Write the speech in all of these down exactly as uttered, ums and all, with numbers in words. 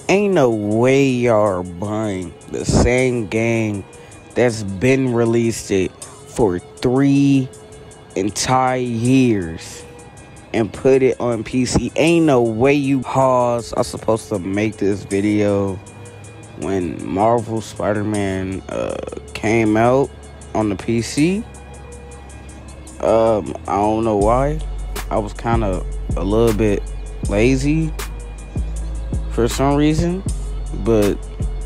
Ain't no way y'all are buying the same game that's been released it for three entire years and put it on P C. Ain't no way you pause. I'm supposed to make this video when Marvel Spiderman uh, came out on the P C. Um, I don't know why. I was kind of a little bit lazy for some reason, but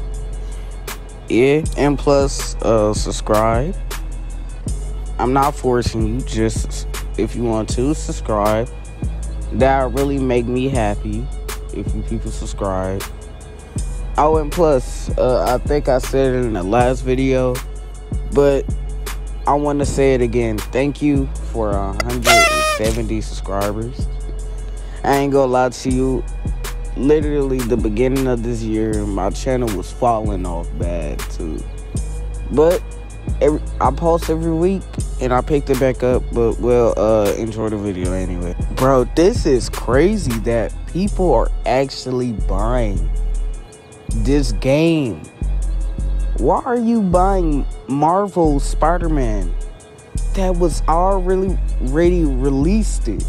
yeah. And plus, uh, subscribe. I'm not forcing you. Just if you want to subscribe, that would really make me happy if you people subscribe. Oh, and plus, uh, I think I said it in the last video, but I want to say it again. Thank you for one hundred seventy subscribers. I ain't gonna lie to you. Literally, the beginning of this year, my channel was falling off bad too. But every, I post every week, and I picked it back up. But well, uh, enjoy the video anyway. Bro, this is crazy that people are actually buying this game. Why are you buying Marvel Spider-Man that was already already released it?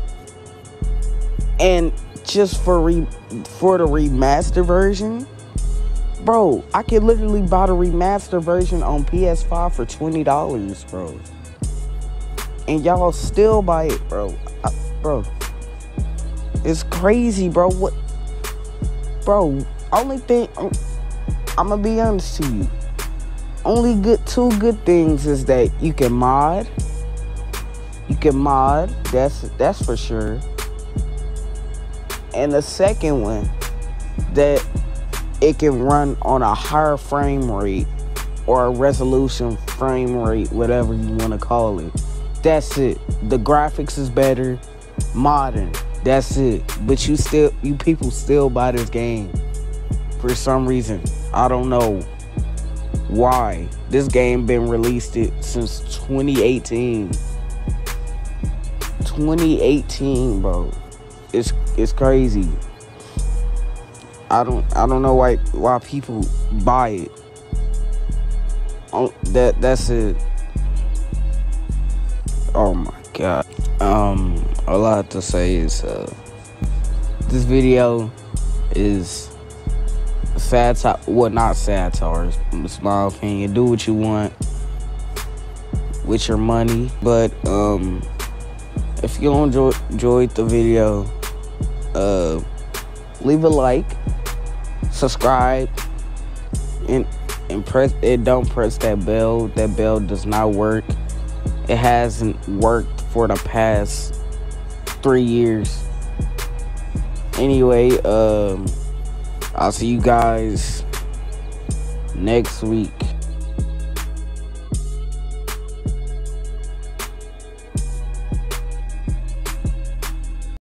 And just for re for the remaster version, bro, I could literally buy the remaster version on P S five for twenty dollars, bro. And y'all still buy it, bro. I, bro, it's crazy, bro. What, bro? Only thing. I'm, I'm gonna be honest to you. Only good two good things is that you can mod. You can mod. That's that's for sure. And the second one, that it can run on a higher frame rate or a resolution frame rate, whatever you want to call it. That's it. The graphics is better, modern. That's it. But you still, you people still buy this game for some reason. I don't know why. This game been released it since twenty eighteen. twenty eighteen, bro. It's it's crazy. I don't I don't know why why people buy it. Oh, that that's it. Oh my god. Um, all I have to say is uh, this video is satire. Well, not satire. It's my opinion. Do what you want with your money, but um, if you enjoy, enjoyed the video, uh, leave a like, subscribe, and and press it. Don't press that bell. That bell does not work. It hasn't worked for the past three years. Anyway, um, I'll see you guys next week.